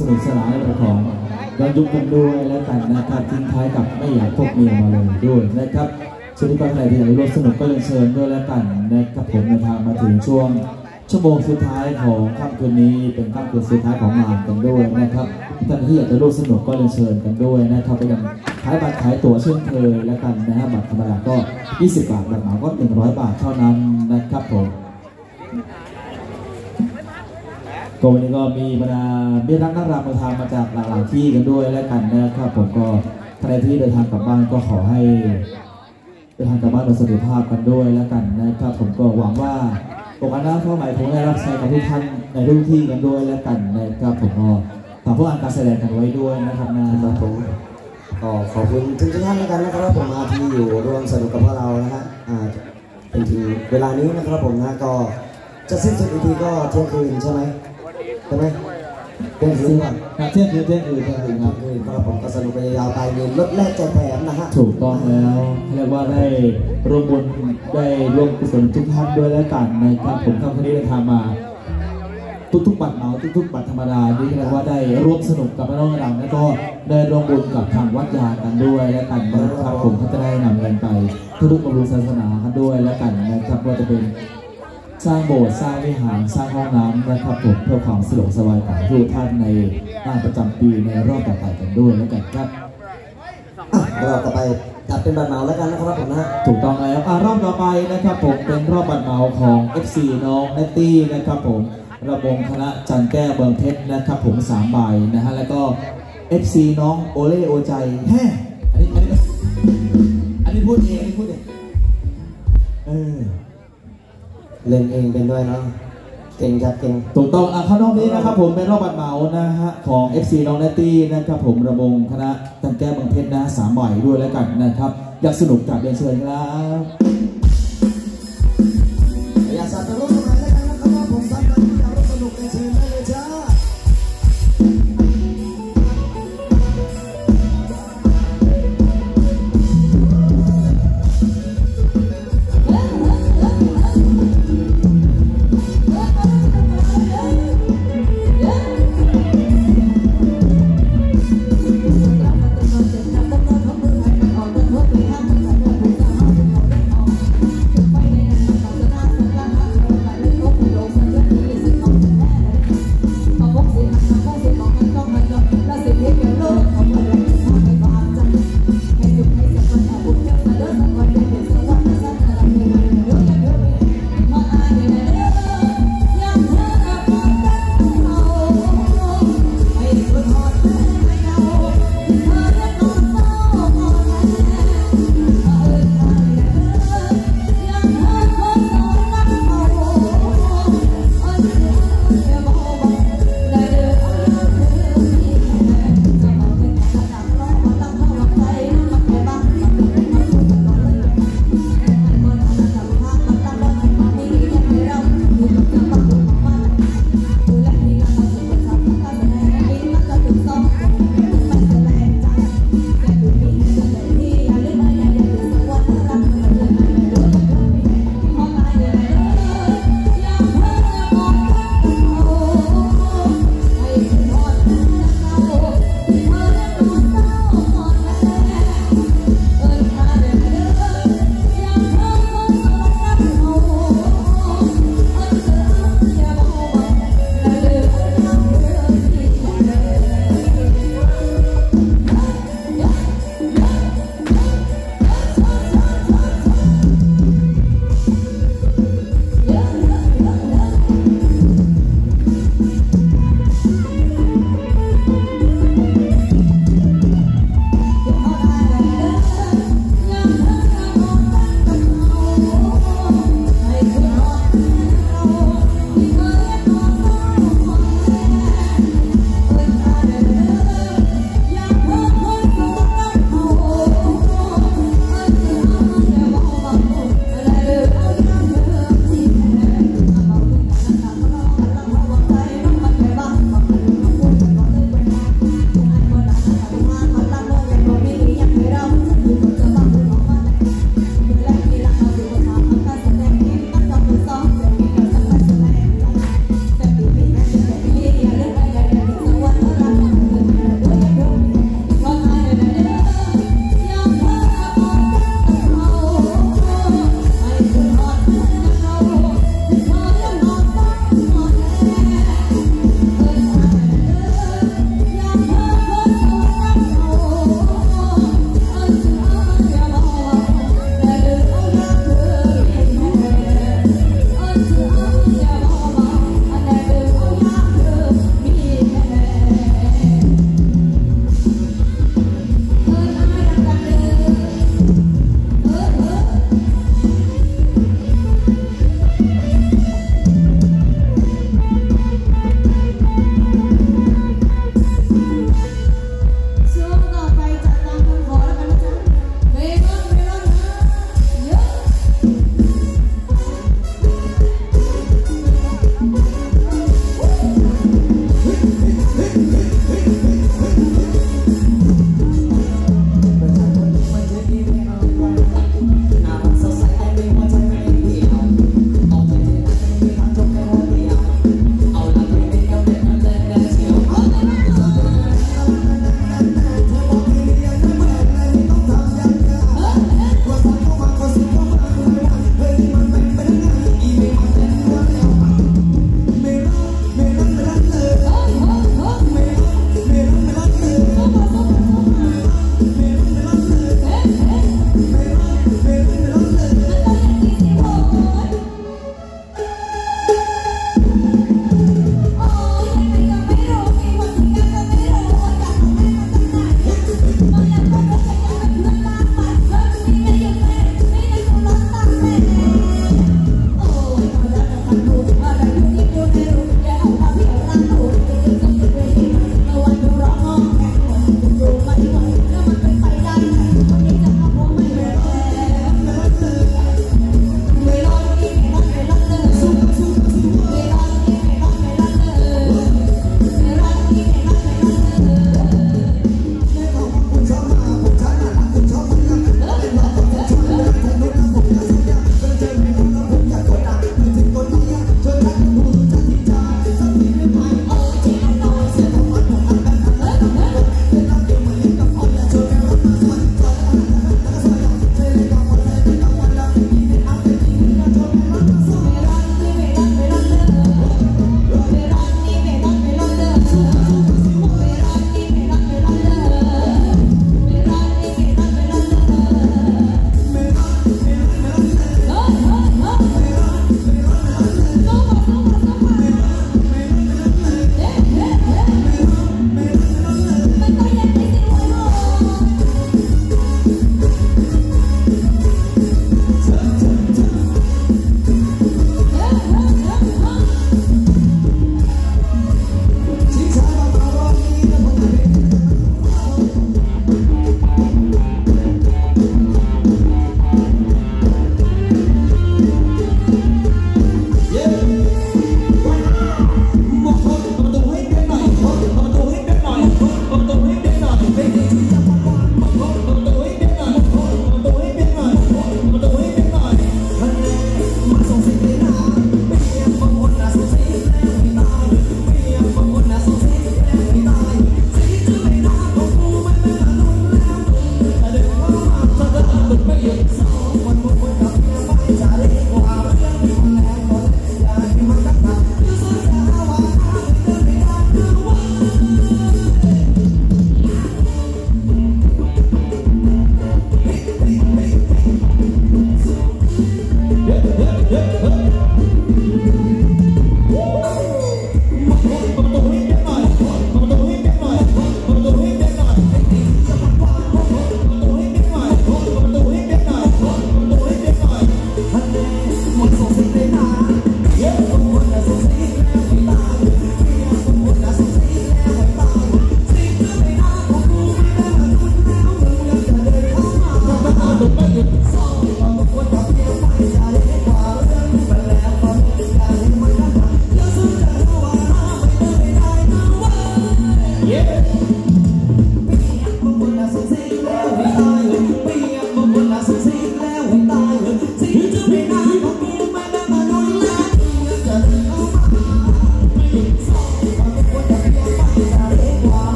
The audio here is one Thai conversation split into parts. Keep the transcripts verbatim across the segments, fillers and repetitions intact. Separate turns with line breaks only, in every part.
สนุกสนานในเรื่องของย้อนยุคกันด้วยและกันนะครับทิ้งท้ายกับไม่อยากพกเมียมาเลยด้วยนะครับส่วนที่ก็ใครที่อยากร่วมสนุกก็เชิญด้วยแล้วกันนะครับผมในทางมาถึงช่วงชั่วโมงสุดท้ายของค่ำคืนนี้เป็นค่ำคืนสุดท้ายของงานกันด้วยนะครับท่านที่อยากจะร่วมสนุกก็เชิญกันด้วยนะครับไปยังขายบัตรขายตั๋วเช่นเคยแล้วกันนะฮะบัตรธรรมดาก็ยี่สิบบาทบัตรเหมาก็หนึ่งร้อยบาทเท่านั้นนะครับผมก็วันนี้ก็มีบรรดาเบี้ยรักนักรำมาทางมาจากหลากหลายที่กันด้วยแล้วกันนะครับผมก็ใครที่เดินทางกลับบ้านก็ขอให้เดินทางกลับบ้านโดยสวัสดิภาพกันด้วยแล้วกันนะครับผมก็หวังว่าโอกาสหน้าเท่าไหร่ผมได้รับใช้กับทุกท่านในทุกที่กันด้วยแล้วกันนะครับผมก็ฝากพวกอันการแสดงกันไว้ด้วยนะครับนะครับผม
ก็ขอบคุณทุกท่านแล้วกันนะครับผมมาที่อยู่ร่วมสนุกกับพวกเรานะฮะเป็นถึงเวลานี้นะครับผมนะก็จะสิ้นสุดอีกทีก็เที่ยงคืนใช่ไหมใช่ไหมเที่ยงคืนก่อน
เที่ยงคืนเที่ยงคืนเที่ยงคืนครับ
ครับผมก็สนุกไปยาวไปเงินลดแลกแจกแถมนะฮะ
ถูกต้องแล้วเรียกว่าได้ร่วมบุญได้ร่วมกุศลทุกท่านด้วยแล้วกันนะครับผมทำคดีได้ทำมาทุกๆบัตรเหมาทุกๆบัตรธรรมดาที่เรียกว่าได้ร่วมสนุกกับน้องรำแล้วก็ได้ร่วมบุญกับทางวัดยากันด้วยแล้วกันนะครับผมก็จะได้นำเงินไปทุกๆบำรุงศาสนากันด้วยแล้วกันนะครับว่าจะเป็นสร้างโบสถ์สร้างวิหารสร้างห้องน้ำนะครับผมเพื่อความสะดวกสบายของทุกท่านในงานประจำปีในรอบต่อไปกันด้วยแล้วกันครับ
รอบต่อไปจัดเป็นบัตรเหมาแล้วกันนะครับผมนะ
ถูกต้องแล้วรอบต่อไปนะครับผมเป็นรอบบัตรเหมาของ เอฟ ซี น้องเนตตี้นะครับผมระบงคณะจันแก้วเบิร์เพชรนะครับผมสามใบนะฮะแล้วก็ เอฟ ซี น้องโอเล่โอใจแฮ่อันนี้อันนี้อันนี้พูดเองอันนี้พูดเองเออ
เล่นเองเป็นด้วยเนาะเก่งจัดเก่ง
ถูกต้องอ่ะข้างนอกนี้นะครับผมเป็นรอบบัตรเหมานะฮะของ เอฟ ซี น้องเนตตี้นะครับผมระบงคณะจันแก้วเบิร์เพชรนะสามใบด้วยแล้วกันนะครับอยากสนุกจัดเรียนเชิญครับ
อยากสัตว์รู้สมัยแล้วกันนะครับผมสัตว์กันอยากสนุกเรียนเชิญได้เลยจ้า
เ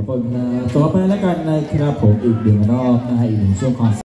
คุณครับต่อไปแล้วกันนะครับผมอีกหนึ่งรอบนะฮะอีกหนึ่งช่วงคอน